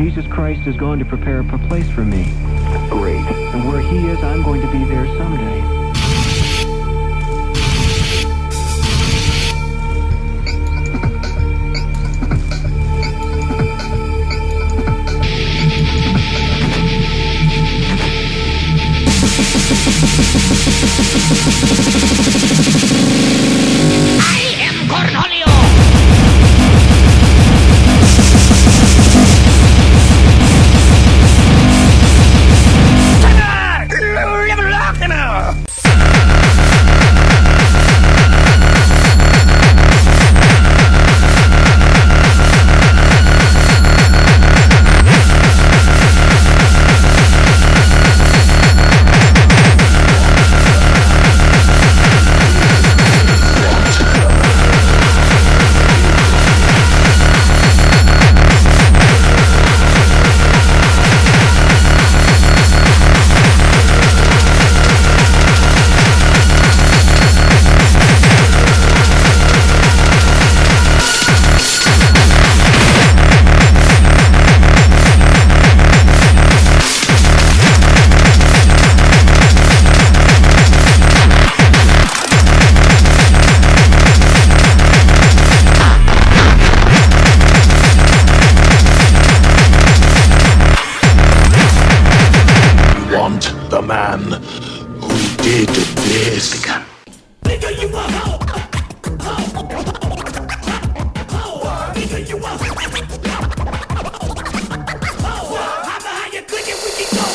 Jesus Christ is going to prepare a place for me. Great. And where he is, I'm going to be there someday. The man who did this. Nigga, you a hoe. Nigga, you a how behind you clicking, we can go.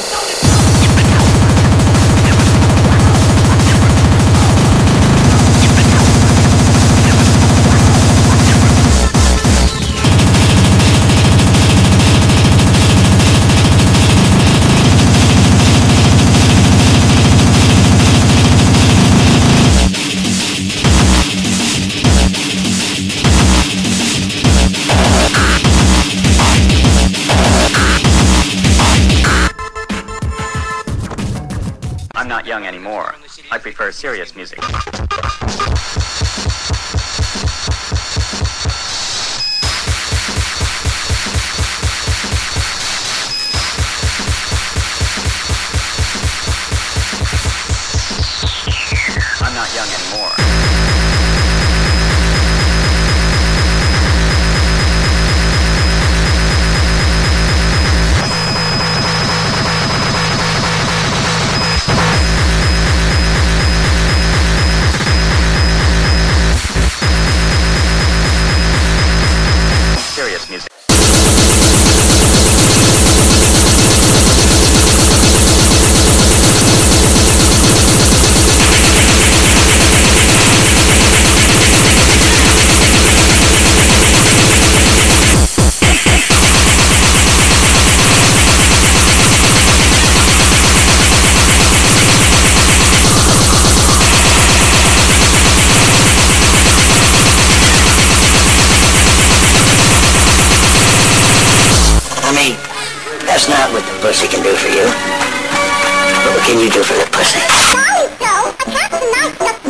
I'm not young anymore. I prefer serious music. I'm not young anymore. Serious music. I mean, that's not what the pussy can do for you. But what can you do for the pussy? Sorry, Joe. I can't deny